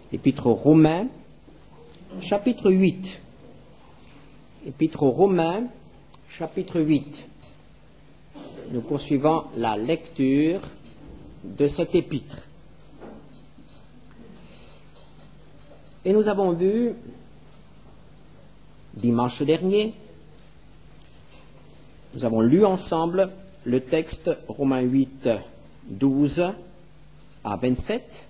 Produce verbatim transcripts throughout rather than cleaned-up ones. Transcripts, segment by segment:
Épître aux Romains, chapitre huit. Épître aux Romains, chapitre huit. Nous poursuivons la lecture de cet épître. Et nous avons vu, dimanche dernier, nous avons lu ensemble le texte Romains huit, douze à vingt-sept,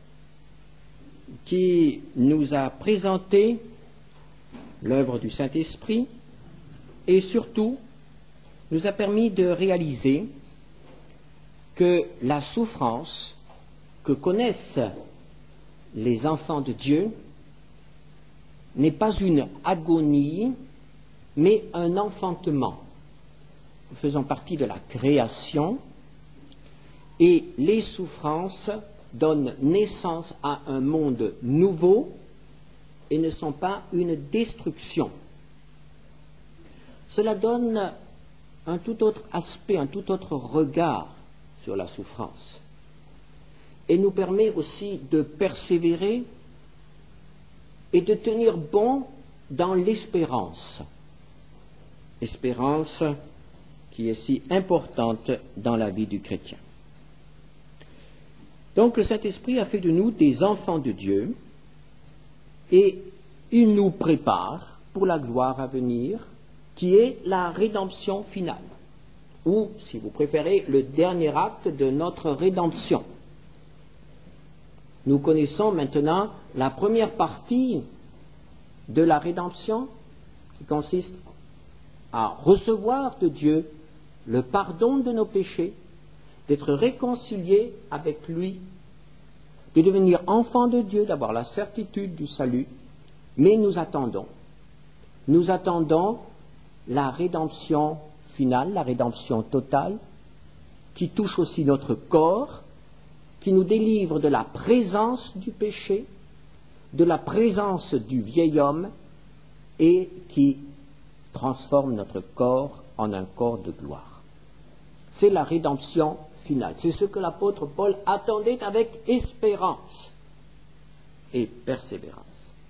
qui nous a présenté l'œuvre du Saint-Esprit et surtout nous a permis de réaliser que la souffrance que connaissent les enfants de Dieu n'est pas une agonie, mais un enfantement. Nous faisons partie de la création et les souffrances donnent naissance à un monde nouveau et ne sont pas une destruction. Cela donne un tout autre aspect, un tout autre regard sur la souffrance et nous permet aussi de persévérer et de tenir bon dans l'espérance. Espérance qui est si importante dans la vie du chrétien. Donc le Saint-Esprit a fait de nous des enfants de Dieu et il nous prépare pour la gloire à venir qui est la rédemption finale ou, si vous préférez, le dernier acte de notre rédemption. Nous connaissons maintenant la première partie de la rédemption qui consiste à recevoir de Dieu le pardon de nos péchés, d'être réconciliés avec lui, de devenir enfants de Dieu, d'avoir la certitude du salut, mais nous attendons, nous attendons la rédemption finale, la rédemption totale, qui touche aussi notre corps, qui nous délivre de la présence du péché, de la présence du vieil homme, et qui transforme notre corps en un corps de gloire. C'est la rédemption finale. C'est ce que l'apôtre Paul attendait avec espérance et persévérance.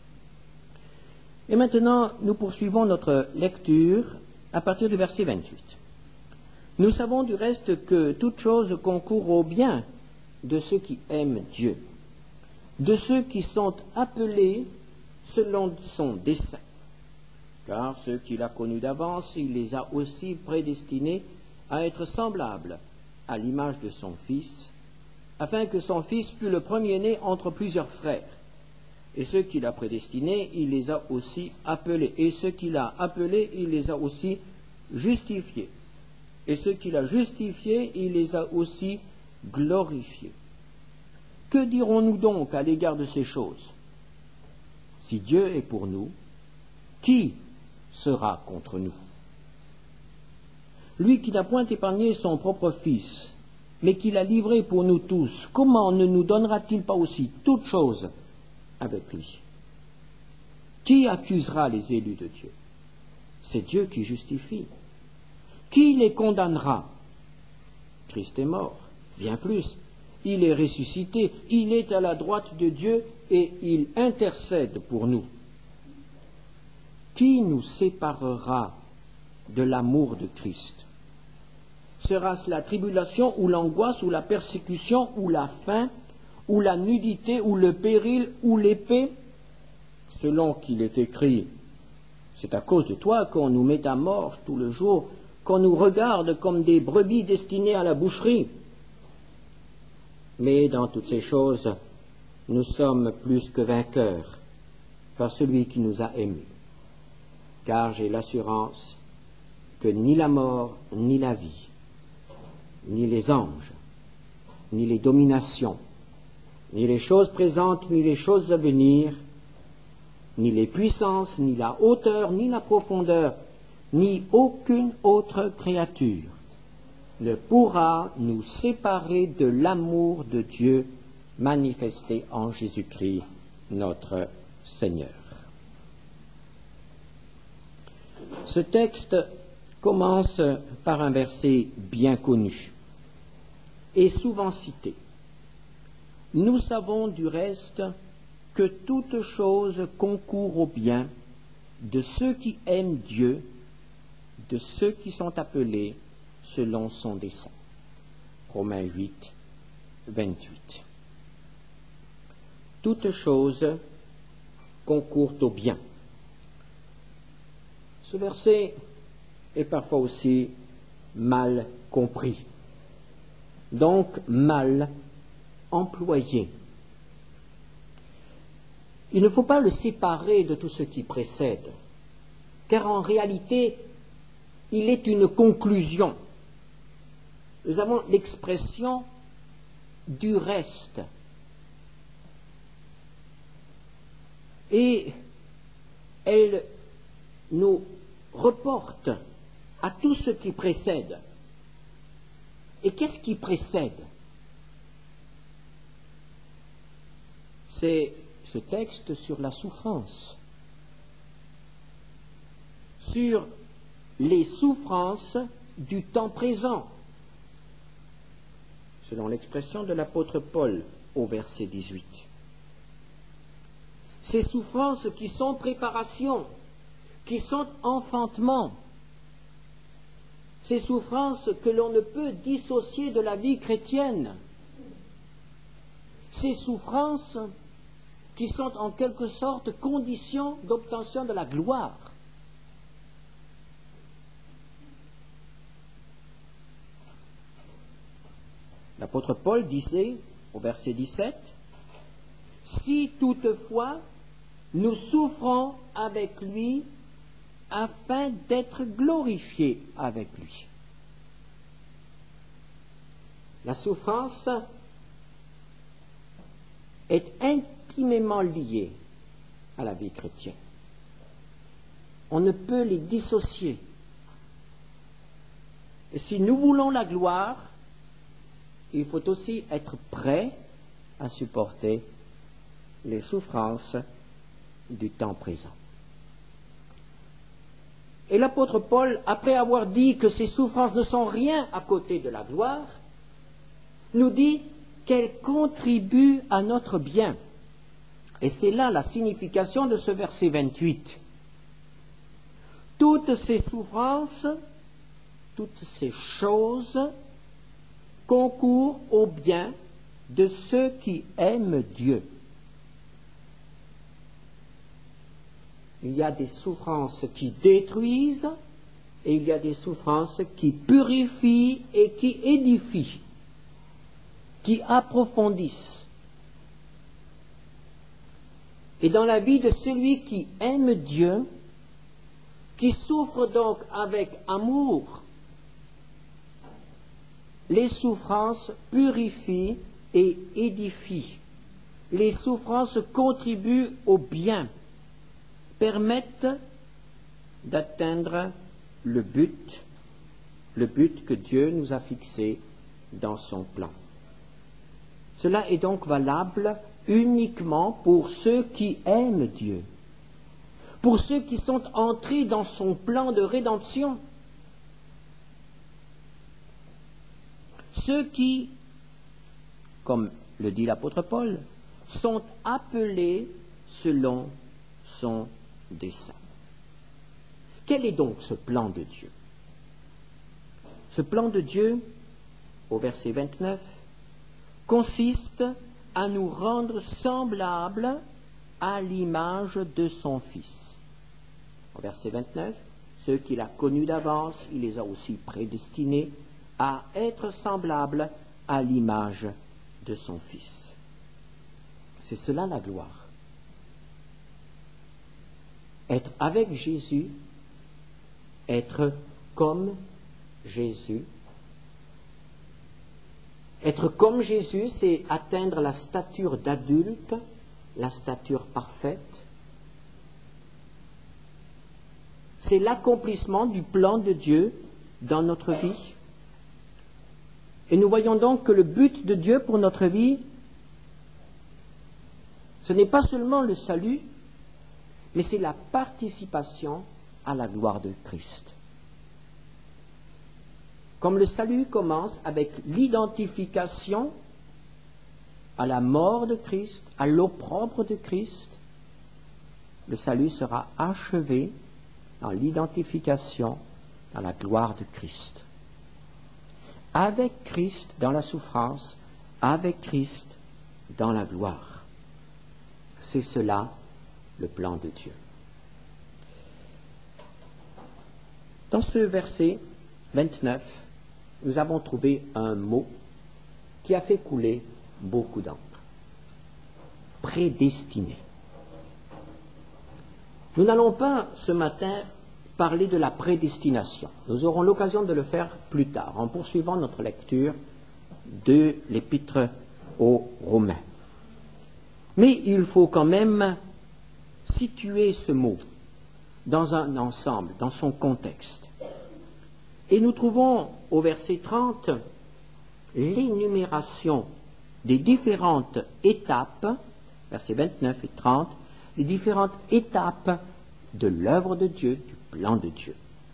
Et maintenant, nous poursuivons notre lecture à partir du verset vingt-huit. Nous savons du reste que toute chose concourt au bien de ceux qui aiment Dieu, de ceux qui sont appelés selon son dessein. Car ceux qu'il a connus d'avance, il les a aussi prédestinés à être semblables à l'image de son Fils, afin que son Fils fût le premier-né entre plusieurs frères. Et ceux qu'il a prédestinés, il les a aussi appelés. Et ceux qu'il a appelés, il les a aussi justifiés. Et ceux qu'il a justifiés, il les a aussi glorifiés. Que dirons-nous donc à l'égard de ces choses? Si Dieu est pour nous, qui sera contre nous? Lui qui n'a point épargné son propre Fils, mais qui l'a livré pour nous tous, comment ne nous donnera-t-il pas aussi toutes choses avec lui? Qui accusera les élus de Dieu? C'est Dieu qui justifie. Qui les condamnera? Christ est mort. Bien plus, il est ressuscité, il est à la droite de Dieu et il intercède pour nous. Qui nous séparera de l'amour de Christ? Sera-ce la tribulation ou l'angoisse ou la persécution ou la faim ou la nudité ou le péril ou l'épée? Selon qu'il est écrit, c'est à cause de toi qu'on nous met à mort tout le jour, qu'on nous regarde comme des brebis destinées à la boucherie. Mais dans toutes ces choses, nous sommes plus que vainqueurs par celui qui nous a aimés. Car j'ai l'assurance que ni la mort, ni la vie, ni les anges, ni les dominations, ni les choses présentes, ni les choses à venir, ni les puissances, ni la hauteur, ni la profondeur, ni aucune autre créature ne pourra nous séparer de l'amour de Dieu manifesté en Jésus-Christ, notre Seigneur. Ce texte commence par un verset bien connu et souvent cité. Nous savons du reste que toute chose concourt au bien de ceux qui aiment Dieu, de ceux qui sont appelés selon son dessein. Romains huit, vingt-huit. Toute chose concourt au bien. Ce verset est parfois aussi mal compris, donc mal employé. Il ne faut pas le séparer de tout ce qui précède, car en réalité, il est une conclusion. Nous avons l'expression du reste. Et elle nous reporte à tout ce qui précède. Et qu'est-ce qui précède? C'est ce texte sur la souffrance, sur les souffrances du temps présent, selon l'expression de l'apôtre Paul au verset dix-huit. Ces souffrances qui sont préparation, qui sont enfantement, ces souffrances que l'on ne peut dissocier de la vie chrétienne, ces souffrances qui sont en quelque sorte conditions d'obtention de la gloire. L'apôtre Paul disait au verset dix-sept, « Si toutefois nous souffrons avec lui afin d'être glorifiés avec lui. » La souffrance est intimement liée à la vie chrétienne. On ne peut les dissocier. Et si nous voulons la gloire, il faut aussi être prêt à supporter les souffrances du temps présent. Et l'apôtre Paul, après avoir dit que ces souffrances ne sont rien à côté de la gloire, nous dit qu'elles contribuent à notre bien. Et c'est là la signification de ce verset vingt-huit. Toutes ces souffrances, toutes ces choses concourent au bien de ceux qui aiment Dieu. Il y a des souffrances qui détruisent et il y a des souffrances qui purifient et qui édifient, qui approfondissent. Et dans la vie de celui qui aime Dieu, qui souffre donc avec amour, les souffrances purifient et édifient. Les souffrances contribuent au bien, permettent d'atteindre le but, le but que Dieu nous a fixé dans son plan. Cela est donc valable uniquement pour ceux qui aiment Dieu, pour ceux qui sont entrés dans son plan de rédemption, ceux qui, comme le dit l'apôtre Paul, sont appelés selon son dessein. Quel est donc ce plan de Dieu? Ce plan de Dieu, au verset vingt-neuf, consiste à nous rendre semblables à l'image de son Fils. Au verset vingt-neuf, ceux qu'il a connus d'avance, il les a aussi prédestinés à être semblables à l'image de son Fils. C'est cela la gloire. Être avec Jésus, être comme Jésus. Être comme Jésus, c'est atteindre la stature d'adulte, la stature parfaite. C'est l'accomplissement du plan de Dieu dans notre vie. Et nous voyons donc que le but de Dieu pour notre vie, ce n'est pas seulement le salut, mais c'est la participation à la gloire de Christ. Comme le salut commence avec l'identification à la mort de Christ, à l'opprobre de Christ, le salut sera achevé dans l'identification, dans la gloire de Christ. Avec Christ dans la souffrance, avec Christ dans la gloire. C'est cela le plan de Dieu. Dans ce verset vingt-neuf, nous avons trouvé un mot qui a fait couler beaucoup d'encre. Prédestiné. Nous n'allons pas ce matin parler de la prédestination. Nous aurons l'occasion de le faire plus tard, en poursuivant notre lecture de l'Épître aux Romains. Mais il faut quand même situer ce mot dans un ensemble, dans son contexte. Et nous trouvons au verset trente l'énumération des différentes étapes, versets vingt-neuf et trente, les différentes étapes de l'œuvre de Dieu, du plan de Dieu.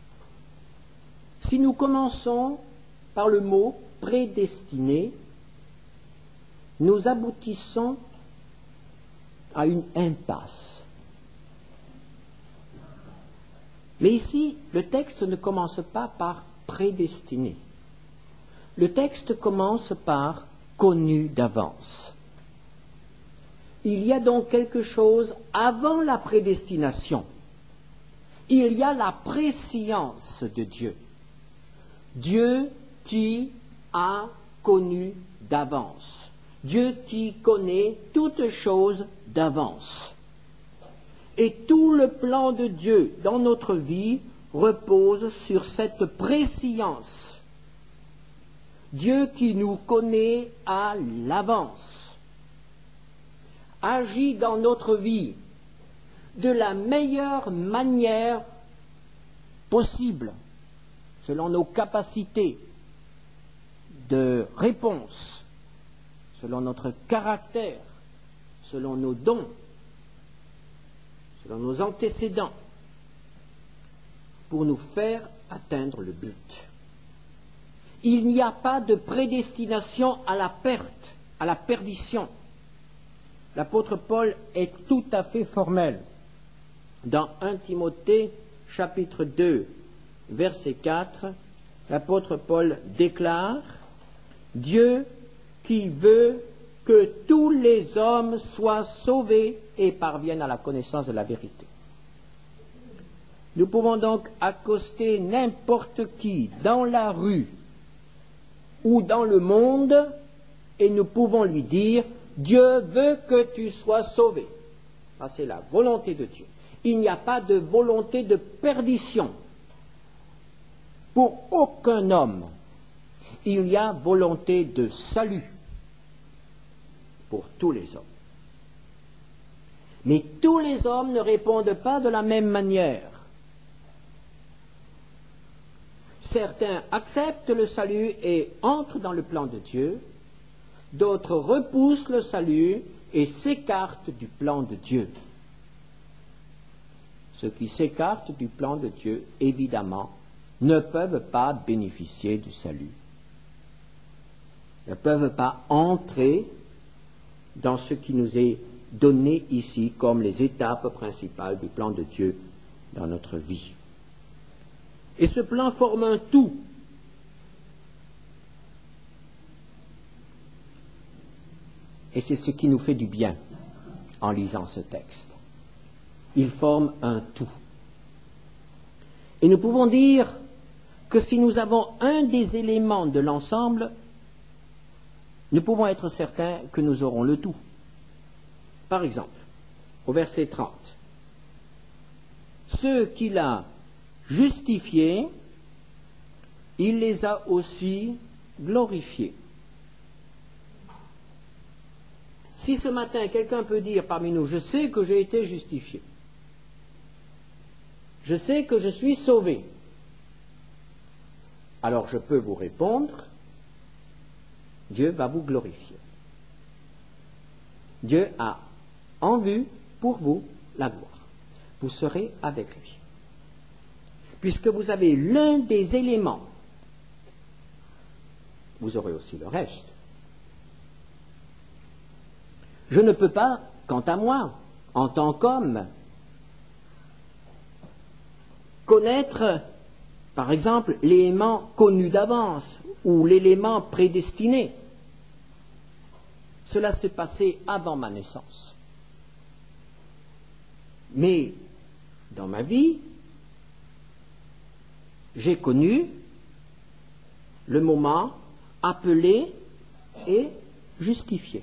Si nous commençons par le mot prédestiné, nous aboutissons à une impasse. Mais ici, le texte ne commence pas par prédestiné. Le texte commence par connu d'avance. Il y a donc quelque chose avant la prédestination. Il y a la préscience de Dieu. Dieu qui a connu d'avance. Dieu qui connaît toutes choses d'avance. Et tout le plan de Dieu dans notre vie repose sur cette préscience. Dieu qui nous connaît à l'avance, agit dans notre vie de la meilleure manière possible, selon nos capacités de réponse, selon notre caractère, selon nos dons, selon nos antécédents, pour nous faire atteindre le but. Il n'y a pas de prédestination à la perte, à la perdition. L'apôtre Paul est tout à fait formel. Dans un Timothée, chapitre deux, verset quatre, l'apôtre Paul déclare « Dieu qui veut que tous les hommes soient sauvés et parviennent à la connaissance de la vérité. » Nous pouvons donc accoster n'importe qui dans la rue ou dans le monde et nous pouvons lui dire « Dieu veut que tu sois sauvé ». Ça, c'est la volonté de Dieu. Il n'y a pas de volonté de perdition pour aucun homme. Il y a volonté de salut pour tous les hommes. Mais tous les hommes ne répondent pas de la même manière. Certains acceptent le salut et entrent dans le plan de Dieu, d'autres repoussent le salut et s'écartent du plan de Dieu. Ceux qui s'écartent du plan de Dieu, évidemment, ne peuvent pas bénéficier du salut, ne peuvent pas entrer dans ce qui nous est donné ici comme les étapes principales du plan de Dieu dans notre vie. Et ce plan forme un tout. Et c'est ce qui nous fait du bien en lisant ce texte. Il forme un tout. Et nous pouvons dire que si nous avons un des éléments de l'ensemble, nous pouvons être certains que nous aurons le tout. Par exemple, au verset trente, ceux qu'il a justifiés, il les a aussi glorifiés. Si ce matin, quelqu'un peut dire parmi nous, je sais que j'ai été justifié, je sais que je suis sauvé, alors je peux vous répondre, Dieu va vous glorifier. Dieu a en vue pour vous la gloire. Vous serez avec lui. Puisque vous avez l'un des éléments, vous aurez aussi le reste. Je ne peux pas, quant à moi, en tant qu'homme, connaître, par exemple, l'élément connu d'avance ou l'élément prédestiné. Cela s'est passé avant ma naissance. Mais dans ma vie, j'ai connu le moment appelé et justifié.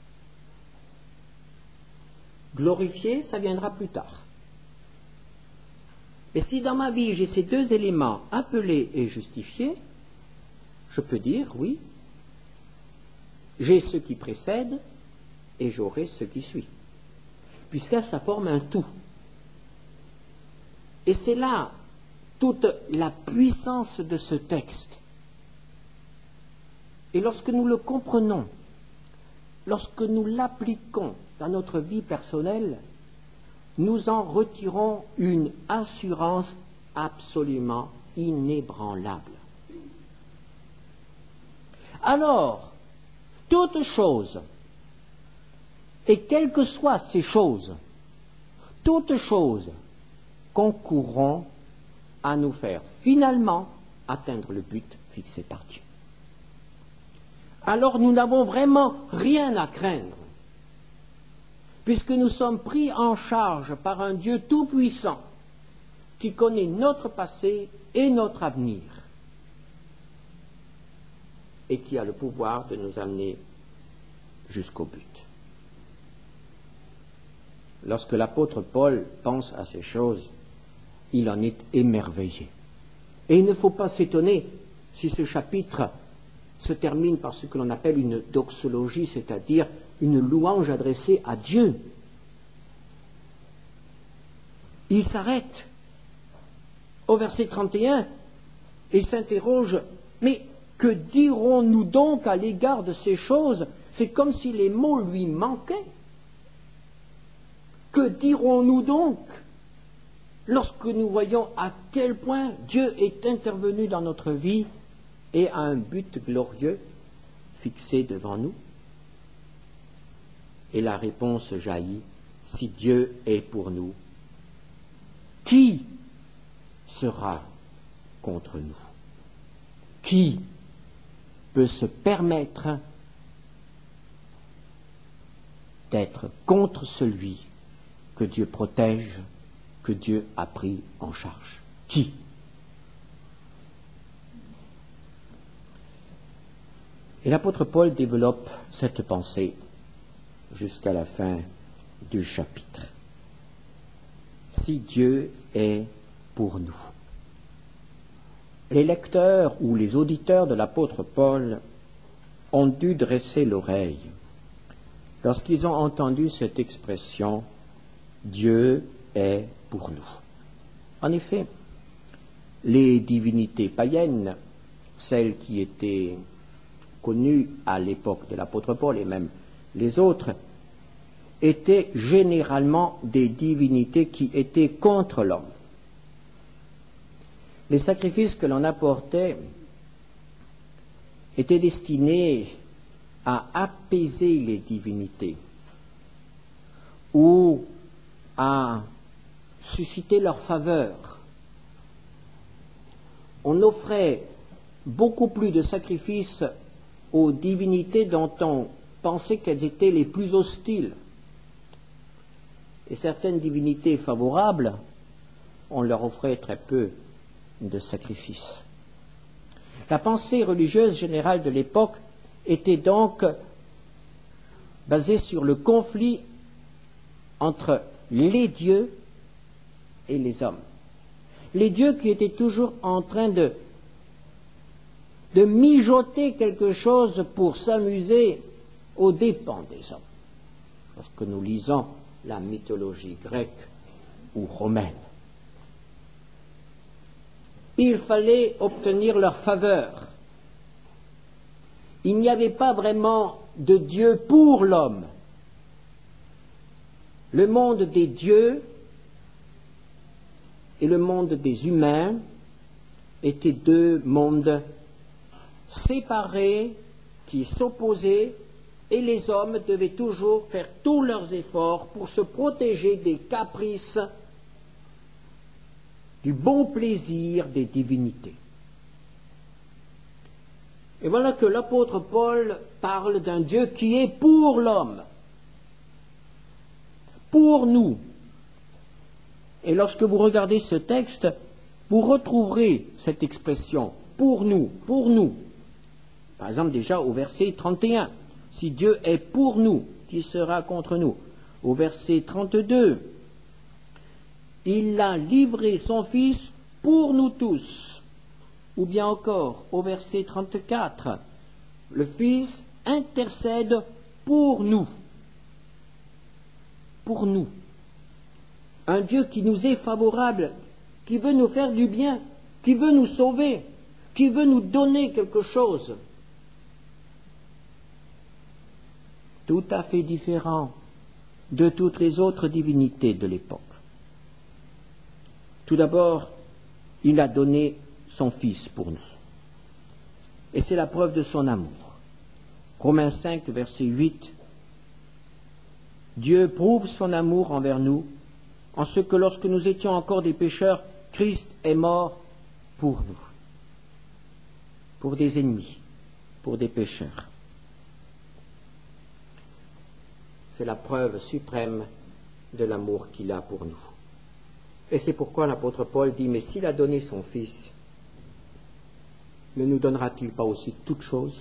Glorifié, ça viendra plus tard. Et si dans ma vie j'ai ces deux éléments, appelé et justifié, je peux dire, oui, j'ai ce qui précède et j'aurai ce qui suit. Puisque ça forme un tout. Et c'est là toute la puissance de ce texte. Et lorsque nous le comprenons, lorsque nous l'appliquons dans notre vie personnelle, nous en retirons une assurance absolument inébranlable. Alors, toutes choses, et quelles que soient ces choses, toutes choses concourront à nous faire finalement atteindre le but fixé par Dieu. Alors nous n'avons vraiment rien à craindre, puisque nous sommes pris en charge par un Dieu tout-puissant qui connaît notre passé et notre avenir et qui a le pouvoir de nous amener jusqu'au but. Lorsque l'apôtre Paul pense à ces choses, il en est émerveillé. Et il ne faut pas s'étonner si ce chapitre se termine par ce que l'on appelle une doxologie, c'est-à-dire une louange adressée à Dieu. Il s'arrête au verset trente et un et s'interroge, mais que dirons-nous donc à l'égard de ces choses? C'est comme si les mots lui manquaient. Que dirons-nous donc lorsque nous voyons à quel point Dieu est intervenu dans notre vie et a un but glorieux fixé devant nous? Et la réponse jaillit, si Dieu est pour nous, qui sera contre nous? Qui peut se permettre d'être contre celui que Dieu protège, que Dieu a pris en charge? Qui? Et l'apôtre Paul développe cette pensée jusqu'à la fin du chapitre. Si Dieu est pour nous. Les lecteurs ou les auditeurs de l'apôtre Paul ont dû dresser l'oreille lorsqu'ils ont entendu cette expression « Dieu est pour nous ». En effet, les divinités païennes, celles qui étaient connues à l'époque de l'apôtre Paul et même les autres, étaient généralement des divinités qui étaient contre l'homme. Les sacrifices que l'on apportait étaient destinés à apaiser les divinités ou à susciter leur faveur. On offrait beaucoup plus de sacrifices aux divinités dont on pensait qu'elles étaient les plus hostiles. Et certaines divinités favorables, on leur offrait très peu de sacrifices. La pensée religieuse générale de l'époque était donc basée sur le conflit entre les dieux et les hommes. Les dieux qui étaient toujours en train de, de mijoter quelque chose pour s'amuser aux dépens des hommes. Lorsque nous lisons la mythologie grecque ou romaine, il fallait obtenir leur faveur. Il n'y avait pas vraiment de Dieu pour l'homme. Le monde des dieux et le monde des humains étaient deux mondes séparés qui s'opposaient et les hommes devaient toujours faire tous leurs efforts pour se protéger des caprices, du bon plaisir des divinités. Et voilà que l'apôtre Paul parle d'un Dieu qui est pour l'homme, pour nous. Et lorsque vous regardez ce texte, vous retrouverez cette expression « pour nous »,« pour nous ». Par exemple, déjà au verset trente et un, « Si Dieu est pour nous, qui sera contre nous ?» Au verset trente-deux, « Il a livré son Fils pour nous tous ». Ou bien encore, au verset trente-quatre, « Le Fils intercède pour nous ». Pour nous. Un Dieu qui nous est favorable, qui veut nous faire du bien, qui veut nous sauver, qui veut nous donner quelque chose. Tout à fait différent de toutes les autres divinités de l'époque. Tout d'abord, il a donné son Fils pour nous. Et c'est la preuve de son amour. Romains cinq, verset huit. Dieu prouve son amour envers nous en ce que lorsque nous étions encore des pécheurs, Christ est mort pour nous, pour des ennemis, pour des pécheurs. C'est la preuve suprême de l'amour qu'il a pour nous. Et c'est pourquoi l'apôtre Paul dit, mais s'il a donné son Fils, ne nous donnera-t-il pas aussi toutes choses?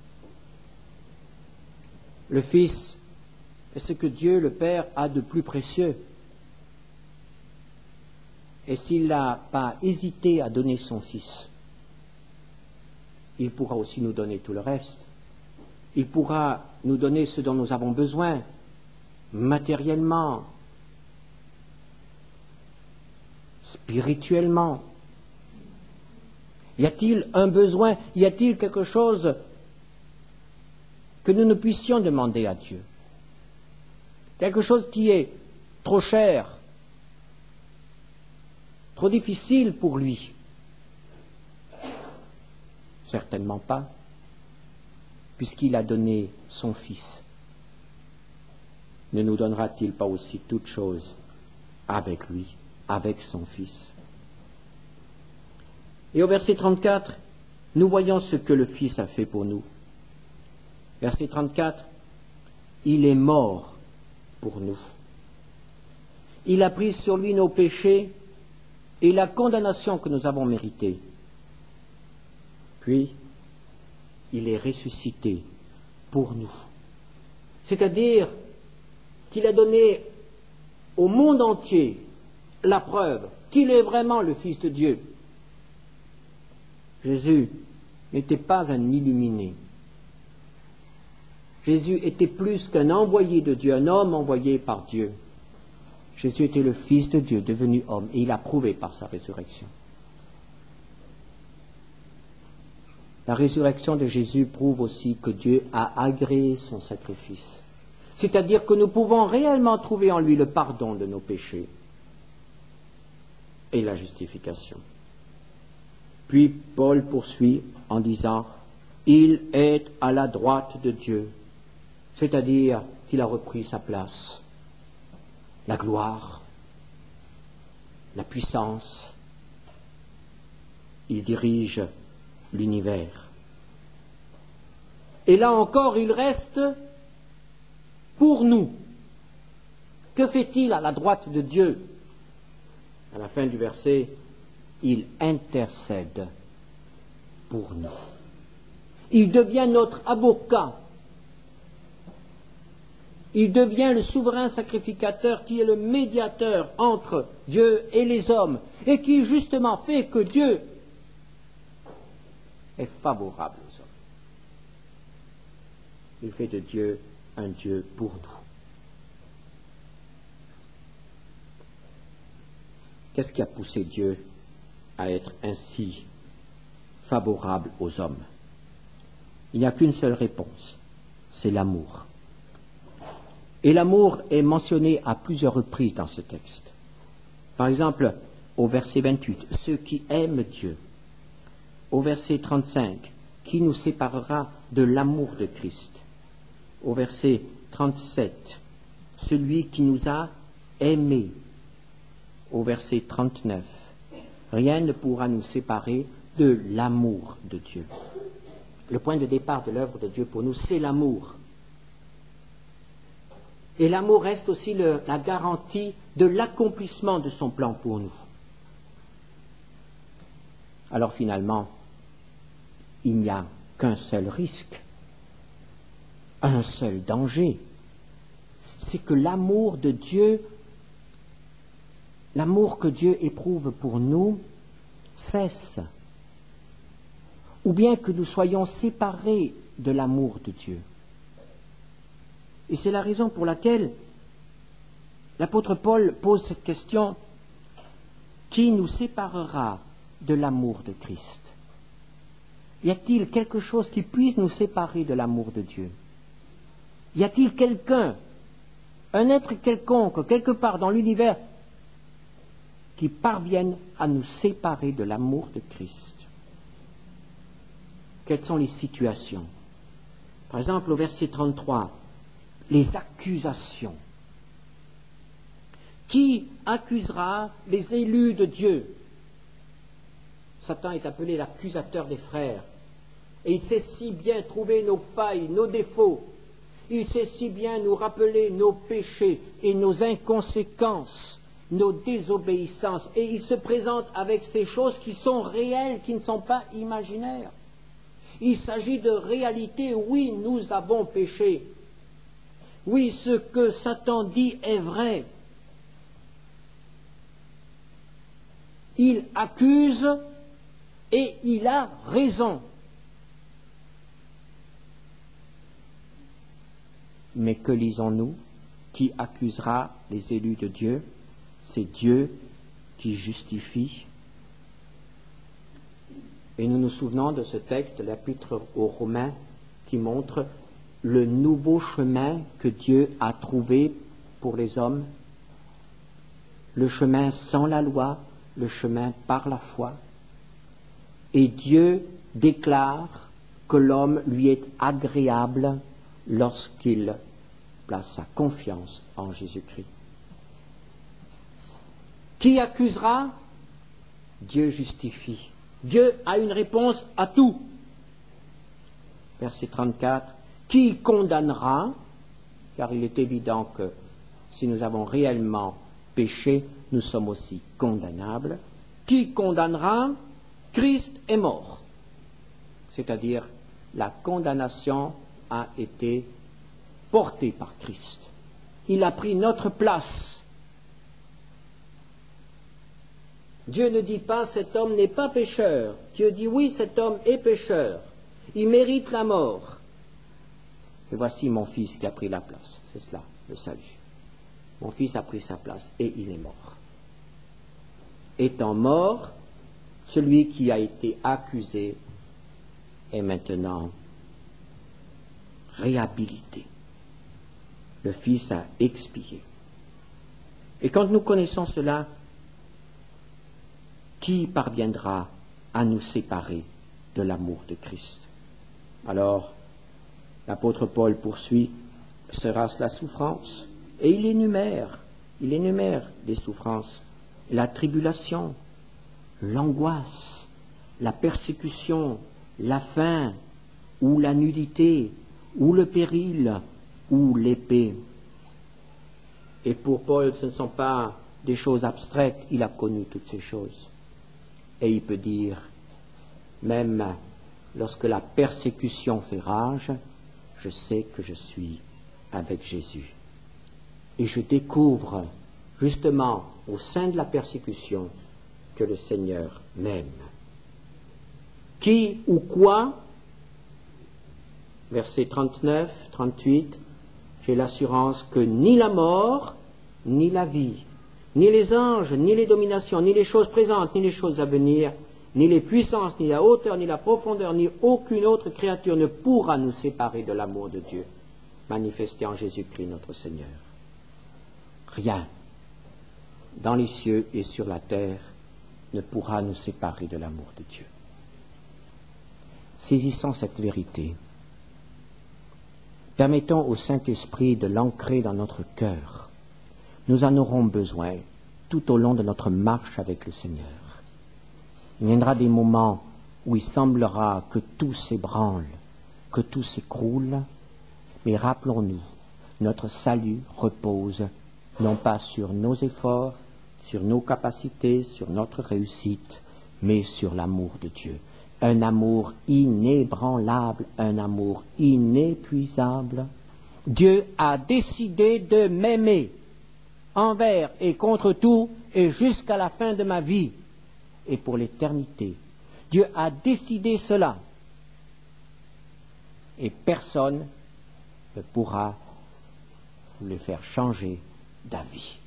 Le Fils est ce que Dieu le Père a de plus précieux. Et s'il n'a pas hésité à donner son Fils, il pourra aussi nous donner tout le reste. Il pourra nous donner ce dont nous avons besoin, matériellement, spirituellement. Y a-t-il un besoin, y a-t-il quelque chose que nous ne puissions demander à Dieu? Quelque chose qui est trop cher, trop difficile pour lui? Certainement pas, puisqu'il a donné son Fils. Ne nous donnera-t-il pas aussi toutes choses avec lui, avec son Fils? Et au verset trente-quatre, nous voyons ce que le Fils a fait pour nous. Verset trente-quatre, il est mort pour nous. Il a pris sur lui nos péchés et la condamnation que nous avons méritée. Puis, il est ressuscité pour nous. C'est-à-dire qu'il a donné au monde entier la preuve qu'il est vraiment le Fils de Dieu. Jésus n'était pas un illuminé. Jésus était plus qu'un envoyé de Dieu, un homme envoyé par Dieu. Jésus était le Fils de Dieu, devenu homme, et il a prouvé par sa résurrection. La résurrection de Jésus prouve aussi que Dieu a agréé son sacrifice. C'est-à-dire que nous pouvons réellement trouver en lui le pardon de nos péchés et la justification. Puis Paul poursuit en disant « Il est à la droite de Dieu », c'est-à-dire qu'il a repris sa place, la gloire, la puissance. Il dirige l'univers. Et là encore, il reste pour nous. Que fait-il à la droite de Dieu? À la fin du verset, il intercède pour nous. Il devient notre avocat. Il devient le souverain sacrificateur qui est le médiateur entre Dieu et les hommes et qui justement fait que Dieu est favorable aux hommes. Il fait de Dieu un Dieu pour nous. Qu'est-ce qui a poussé Dieu à être ainsi favorable aux hommes? Il n'y a qu'une seule réponse, c'est l'amour. Et l'amour est mentionné à plusieurs reprises dans ce texte. Par exemple, au verset vingt-huit, « Ceux qui aiment Dieu ». Au verset trente-cinq, « Qui nous séparera de l'amour de Christ ». au verset trente-sept, celui qui nous a aimés, au verset trente-neuf, rien ne pourra nous séparer de l'amour de Dieu. Le point de départ de l'œuvre de Dieu pour nous, c'est l'amour. Et l'amour reste aussi le, la garantie de l'accomplissement de son plan pour nous. Alors finalement, il n'y a qu'un seul risque, un seul danger, c'est que l'amour de Dieu, l'amour que Dieu éprouve pour nous, cesse, ou bien que nous soyons séparés de l'amour de Dieu. Et c'est la raison pour laquelle l'apôtre Paul pose cette question: qui nous séparera de l'amour de Christ? Y a-t-il quelque chose qui puisse nous séparer de l'amour de Dieu? Y a-t-il quelqu'un, un être quelconque, quelque part dans l'univers, qui parvienne à nous séparer de l'amour de Christ? Quelles sont les situations? Par exemple, au verset trente-trois, les accusations. Qui accusera les élus de Dieu? Satan est appelé l'accusateur des frères. Et il sait si bien trouver nos failles, nos défauts. Il sait si bien nous rappeler nos péchés et nos inconséquences, nos désobéissances. Et il se présente avec ces choses qui sont réelles, qui ne sont pas imaginaires. Il s'agit de réalité. Oui, nous avons péché. Oui, ce que Satan dit est vrai. Il accuse et il a raison. Mais que lisons-nous? Qui accusera les élus de Dieu? C'est Dieu qui justifie. Et nous nous souvenons de ce texte de l'Épître aux Romains qui montre le nouveau chemin que Dieu a trouvé pour les hommes, le chemin sans la loi, le chemin par la foi. Et Dieu déclare que l'homme lui est agréable lorsqu'il place sa confiance en Jésus-Christ. Qui accusera? Dieu justifie. Dieu a une réponse à tout. Verset trente-quatre. Qui condamnera? Car il est évident que si nous avons réellement péché, nous sommes aussi condamnables. Qui condamnera? Christ est mort. C'est-à-dire, la condamnation a été portée par Christ. Il a pris notre place. Dieu ne dit pas cet homme n'est pas pécheur. Dieu dit oui, cet homme est pécheur. Il mérite la mort. Et voici mon fils qui a pris la place. C'est cela, le salut. Mon fils a pris sa place et il est mort. Étant mort, celui qui a été accusé est maintenant réhabilité. Le Fils a expié. Et quand nous connaissons cela, qui parviendra à nous séparer de l'amour de Christ? Alors, l'apôtre Paul poursuit, sera-ce la souffrance? Et il énumère, il énumère les souffrances, la tribulation, l'angoisse, la persécution, la faim, ou la nudité, ou le péril, ou l'épée. Et pour Paul, ce ne sont pas des choses abstraites, il a connu toutes ces choses. Et il peut dire, même lorsque la persécution fait rage, je sais que je suis avec Jésus. Et je découvre, justement, au sein de la persécution, que le Seigneur m'aime. Qui ou quoi? Versets trente-neuf, trente-huit, j'ai l'assurance que ni la mort, ni la vie, ni les anges, ni les dominations, ni les choses présentes, ni les choses à venir, ni les puissances, ni la hauteur, ni la profondeur, ni aucune autre créature ne pourra nous séparer de l'amour de Dieu, manifesté en Jésus-Christ notre Seigneur. Rien, dans les cieux et sur la terre, ne pourra nous séparer de l'amour de Dieu. Saisissons cette vérité. Permettons au Saint-Esprit de l'ancrer dans notre cœur. Nous en aurons besoin tout au long de notre marche avec le Seigneur. Il viendra des moments où il semblera que tout s'ébranle, que tout s'écroule, mais rappelons-nous, notre salut repose non pas sur nos efforts, sur nos capacités, sur notre réussite, mais sur l'amour de Dieu. Un amour inébranlable, un amour inépuisable. Dieu a décidé de m'aimer envers et contre tout et jusqu'à la fin de ma vie et pour l'éternité. Dieu a décidé cela et personne ne pourra le faire changer d'avis.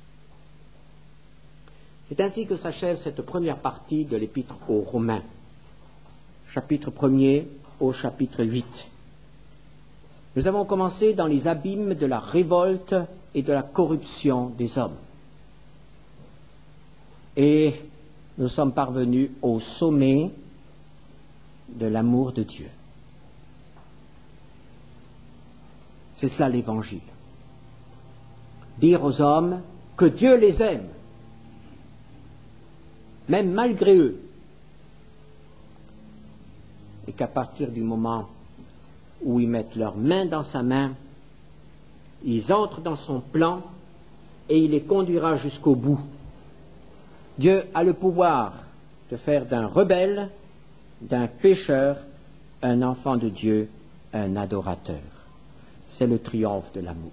C'est ainsi que s'achève cette première partie de l'Épître aux Romains, chapitre premier au chapitre huit. Nous avons commencé dans les abîmes de la révolte et de la corruption des hommes. Et nous sommes parvenus au sommet de l'amour de Dieu. C'est cela l'Évangile. Dire aux hommes que Dieu les aime, même malgré eux, et qu'à partir du moment où ils mettent leurs mains dans sa main, ils entrent dans son plan et il les conduira jusqu'au bout. Dieu a le pouvoir de faire d'un rebelle, d'un pécheur, un enfant de Dieu, un adorateur. C'est le triomphe de l'amour.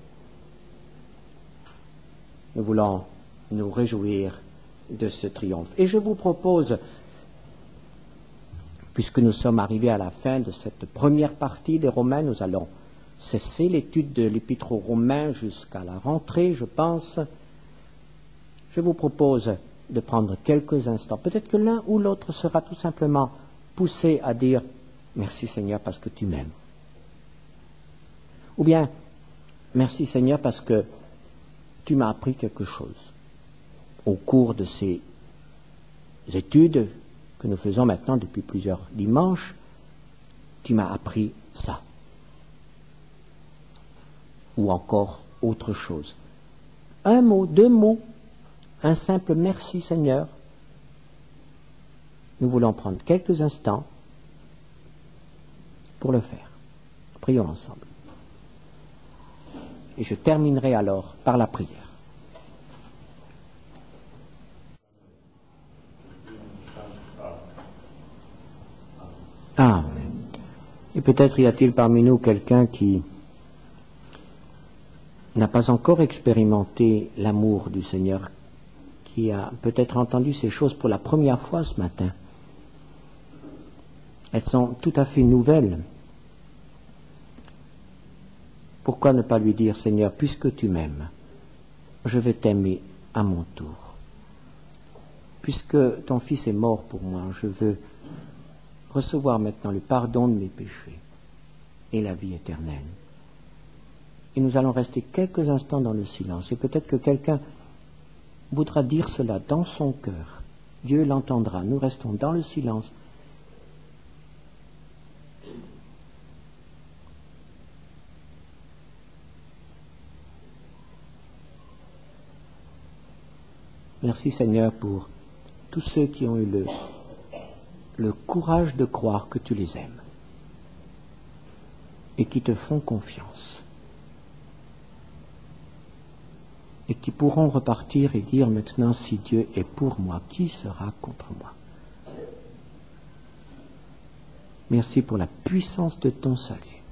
Nous voulons nous réjouir de ce triomphe. Et je vous propose, puisque nous sommes arrivés à la fin de cette première partie des Romains, nous allons cesser l'étude de l'Épître aux Romains jusqu'à la rentrée, je pense. Je vous propose de prendre quelques instants. Peut-être que l'un ou l'autre sera tout simplement poussé à dire « Merci Seigneur parce que tu m'aimes ». Ou bien « Merci Seigneur parce que tu m'as appris quelque chose ». Au cours de ces études que nous faisons maintenant depuis plusieurs dimanches, tu m'as appris ça. Ou encore autre chose. Un mot, deux mots, un simple merci Seigneur. Nous voulons prendre quelques instants pour le faire. Prions ensemble. Et je terminerai alors par la prière. Ah, et peut-être y a-t-il parmi nous quelqu'un qui n'a pas encore expérimenté l'amour du Seigneur, qui a peut-être entendu ces choses pour la première fois ce matin. Elles sont tout à fait nouvelles. Pourquoi ne pas lui dire, Seigneur, puisque tu m'aimes, je vais t'aimer à mon tour. Puisque ton Fils est mort pour moi, je veux recevoir maintenant le pardon de mes péchés et la vie éternelle. Et nous allons rester quelques instants dans le silence. Et peut-être que quelqu'un voudra dire cela dans son cœur. Dieu l'entendra. Nous restons dans le silence. Merci Seigneur pour tous ceux qui ont eu le, le courage de croire que tu les aimes et qui te font confiance et qui pourront repartir et dire maintenant, si Dieu est pour moi, qui sera contre moi? Merci pour la puissance de ton salut.